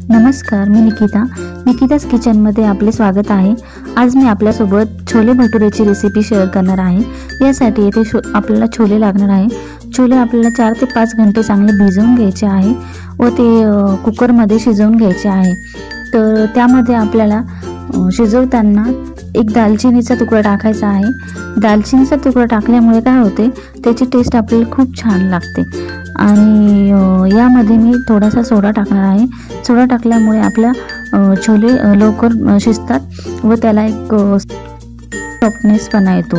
नमस्कार, मी निकिताच किचनमध्ये आपले स्वागत आहे। आज मी आपल्यासोबत छोले भटुरेची रेसिपी शेअर करणार आहे। यासाठी येथे आपल्याला छोले लागणार आहे। छोले आपल्याला 4 ते 5 घंटे चांगले भिजवून घ्यायचे आहे व ते कुकरमध्ये शिजवून घ्यायचे आहे। तर त्यामध्ये आपल्याला शिजवताना एक दालचिनीचा तुकडा टाकायचा आहे। दालचिनीचा तुकडा टाकल्यामुळे काय होते, त्याची टेस्ट आपल्याला खूप छान लागते। आणि यामध्ये मी थोडासा सोडा टाकणार आहे। सोडा टाकल्यामुळे आपल्या छोले लवकर शिजतात व त्याला एक सॉफ्टनेसपणा येतो।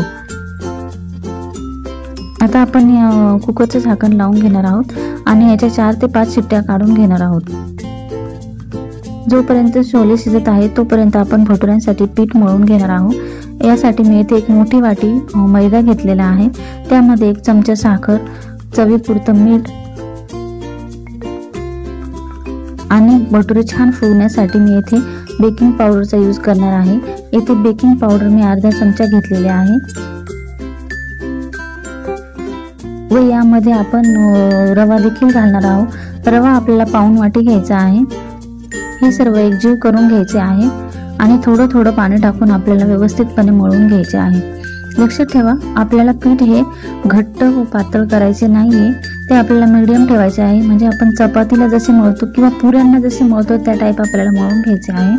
आता आपण कुकरचं झाकण लावून घेणार आहोत आणि याच्या 4 ते 5 शिट्ट्या काढून घेणार आहोत। जोपर्यंत छोले शिजत आहे तोपर्यंत आपण भटुऱ्यांसाठी पीठ मळून घेणार आहोत। यासाठी मी इथे एक मोठी वाटी मैदा घेतलेला आहे। त्यामध्ये 1 चमचा साखर, चवीपुरतं मीठ आणि भटुरे छान फुगण्यासाठी मी येथे बेकिंग पावडरचा यूज करणार आहे। येथे बेकिंग पावडर मी अर्धा चमचा घेतलेले आहे व यामध्ये आपण रवा देखील घालणार आहोत। रवा आपल्याला पाऊण वाटी घ्यायचा आहे। हे सर्व एकजीव करून घ्यायचे आहे आणि थोडं थोडं पाणी टाकून आपल्याला व्यवस्थितपणे मळून घ्यायचे आहे। लक्षात ठेवा, आपल्याला पीठ हे घट्ट व पातळ करायचे नाहीये, ते आपल्याला मीडियम ठेवायचे आहे। म्हणजे आपण चपातीला जसे मळतो किंवा पुऱ्यांना जसे मळतो त्या टाइप आपल्याला मळून घ्यायचे आहे।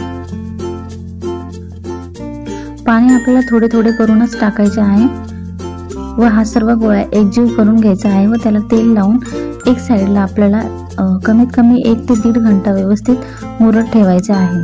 पाणी आपल्याला थोडे थोडे करूनच टाकायचे आहे व हा सर्व गोळा एकजीव करून घ्यायचा आहे व त्याला तेल लावून एक साइडला आपल्याला कमीत कमी 1 ते 1.5 घंटा व्यवस्थित मुरत ठेवायचे आहे।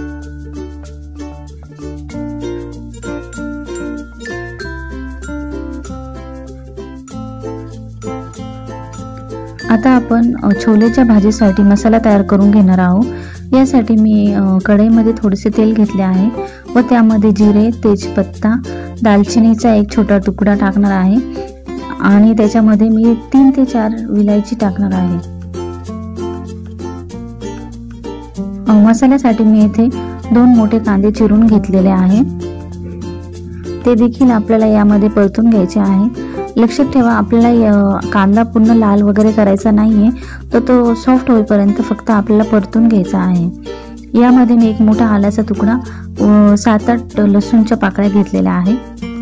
आता आपण छोलेच्या भाजीसाठी मसाला तयार करून घेणार आहोत। यासाठी मी कढईमध्ये थोडेसे तेल घेतले आहे व त्यामध्ये जिरे, तेजपत्ता, दालचिनीचा 1 छोटा तुकडा टाकणार आहे आणि त्याच्यामध्ये मी 3 ते 4 विलायची टाकणार आहे। मसाल्यासाठी मी इथे 2 मोठे कांदे चिरून घेतलेले आहे, ते देखील आपल्याला यामध्ये परतून घ्यायचे आहे। लक्षात ठेवा, आपल्याला कांदा पूर्ण लाल वगैरे करायचा नाहीये, तर तो सॉफ्ट होईपर्यंत फक्त आपल्याला परतून घ्यायचा आहे। यामध्ये मी 1 मोठा आल्याचा तुकडा व 7-8 लसूणच्या पाकळ्या घेतलेल्या आहे।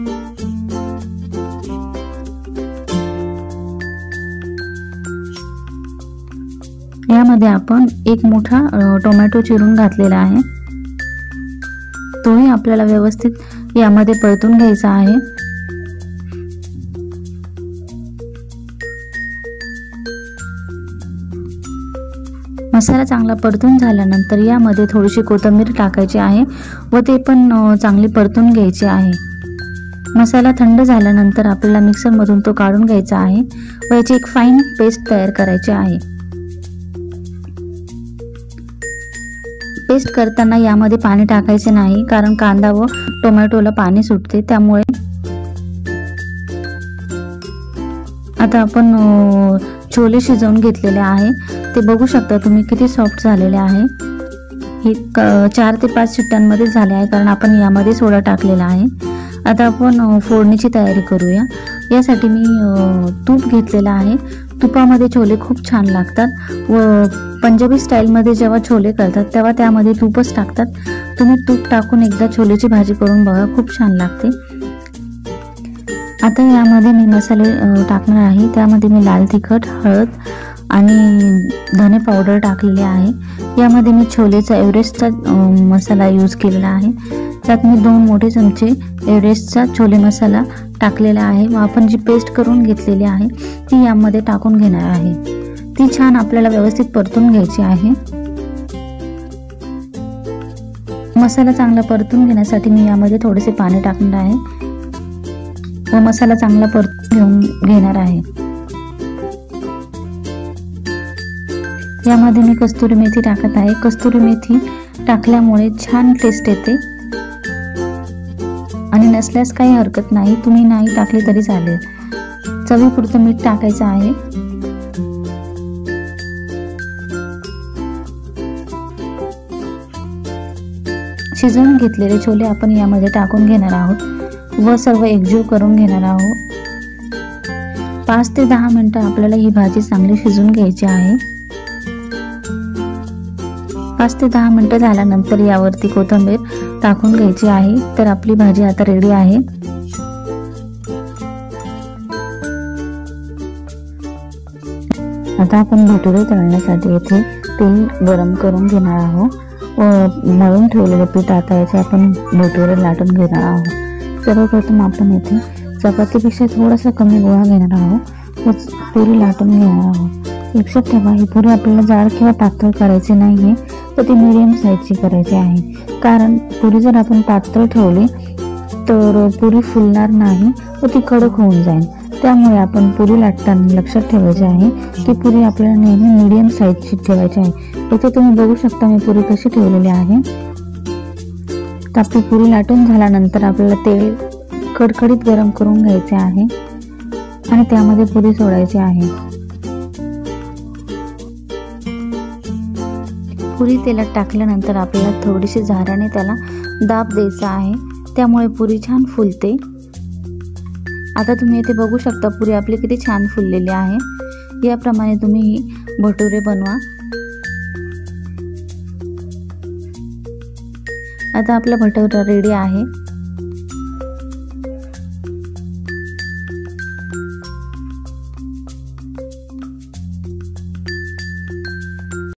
यामध्ये आपण 1 मोठा टोमॅटो चिरून घातलेला आहे, तोही आपल्याला व्यवस्थित यामध्ये परतून घ्यायचा आहे। मसाला चांगला परतून झाल्यानंतर यामध्ये थोडीशी कोथिंबीर टाकायची आहे व ते पण चांगली परतून घ्यायची आहे। मसाला थंड झाल्यानंतर आपल्याला मिक्सर मधून तो काढून घ्यायचा आहे व याची एक फाईन पेस्ट तयार करायची आहे। पेस्ट करताना यामध्ये पाणी टाकायचे नाही, कारण कांदा व टोमॅटोला पाणी सुटते, त्यामुळे। आता आपण छोले शिजवून घेतलेले आहे, ते बघू शकता तुम्ही किती सॉफ्ट झालेले आहे। हे 4 ते 5 शिट्ट्यांमध्ये झाले आहे, कारण आपण यामध्ये सोडा टाकलेला आहे। आता आपण फोडणीची तयारी करूया। यासाठी मी तूप घेतलेला आहे। तुपामध्ये छोले खूप छान लागतात व पंजाबी स्टाईलमध्ये जेव्हा छोले करतात तेव्हा त्यामध्ये तूपच टाकतात। तुम्ही तूप टाकून एकदा छोलेची भाजी करून बघा, खूप छान लागते। आता यामध्ये मी मसाले टाकणार आहे। त्यामध्ये मी लाल तिखट, हळद आणि धने पावडर टाकलेले आहे। यामध्ये मी छोलेचा एव्हरेस्टचा मसाला यूज केलेला आहे। त्यात मी 2 मोठे चमचे एव्हरेस्टचा छोले मसाला टाकलेला आहे व आपण जी पेस्ट करून घेतलेली आहे ती यामध्ये टाकून घेणार आहे। ती छान आपल्याला व्यवस्थित परतून घ्यायची आहे। मसाला चांगला परतून घेण्यासाठी मी यामध्ये थोडेसे पाणी टाकणार आहे व मसाला चांगला परतून घेणार आहे। यामध्ये मी कस्तुरी मेथी टाकत आहे। कस्तुरी मेथी टाकल्यामुळे छान टेस्ट येते आणि नसल्यास काही हरकत नाही, तुम्ही नाही टाकले तरी चालेल। चवीपुरतं मीठ टाकायचं आहे। शिजवून घेतलेले छोले आपण यामध्ये टाकून घेणार आहोत व सर्व एकजीव करून घेणार आहोत। 5 ते 10 मिनिटं आपल्याला ही भाजी चांगली शिजवून घ्यायची आहे। 5 ते 10 मिनिटं झाल्यानंतर यावरती कोथिंबीर टाकून घ्यायची आहे. तर आपली भाजी आता रेडी आहे. आता आपण भटुरे तळण्यासाठी येथे तेल गरम करून घेणार आहोत व मळून ठेवलेले पीठ आता याचे आपण भटुरे लाटून घेणार आहोत. सर्वप्रथम आपण येथे चपातीपेक्षा थोडासा कमी गोळा घेणार आहोत व पुरी लाटून घेणार आहोत. लक्षात ठेवा, ही पुरी आपल्याला जाड किंवा पातळ करायची नाहीये, तर ती मीडियम साईजची करायची आहे. कारण पुरी जर आपण पातळ ठेवली तर पुरी फुलणार नाही व ती कडक होऊन जाईल. त्यामुळे आपण पुरी लाटताना लक्षात ठेवायचे आहे की पुरी आपल्याला नेहमी मीडियम साईजची ठेवायची आहे. इथे तुम्ही बघू शकता मी पुरी कशी ठेवलेली आहे. तर आपली पुरी लाटून झाल्यानंतर आपल्याला तेल कडकडीत गरम करून घ्यायचे आहे आणि त्यामध्ये पुरी सोडायची आहे. पुरी तेलात टाकल्यानंतर आपल्याला थोडीशी झाऱ्याने त्याला दाब द्यायचा आहे, त्यामुळे पुरी छान फुलते. आता तुम्ही इथे बघू शकता पुरी आपली किती छान फुललेली आहे. याप्रमाणे तुम्ही ही भटुरे बनवा. आता आपला भटुरा रेडी आहे.